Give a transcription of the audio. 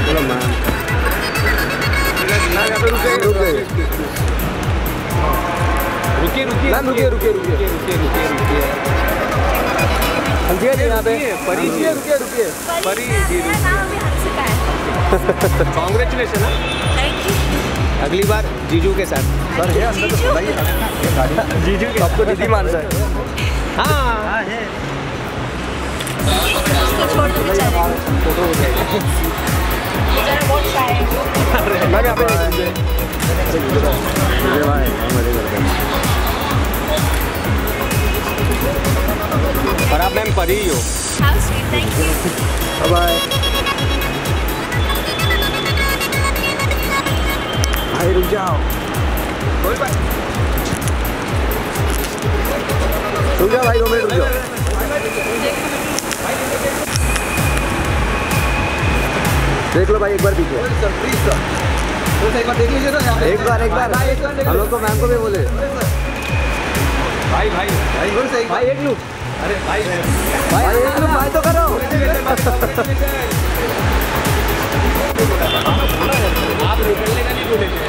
Congratulation. अगली बार जीजू के साथ। सर है अंदर तो भाई जीजू सबको दीदी मानता है। हाँ है। और आप मैम परी ही हो। बाय। भाई रुक जाओ। रुक जाओ भाई, 2 मिनट रुक जाओ। देख लो भाई एक बार पीछे। एक बार देख लीजिए ना। एक बार हम लोग को मैम को भी बोले। भाई भाई भाई भाई एक लूप। अरे भाई भाई एक लूप भाई तो करो। आप निकलने का नहीं बोले थे।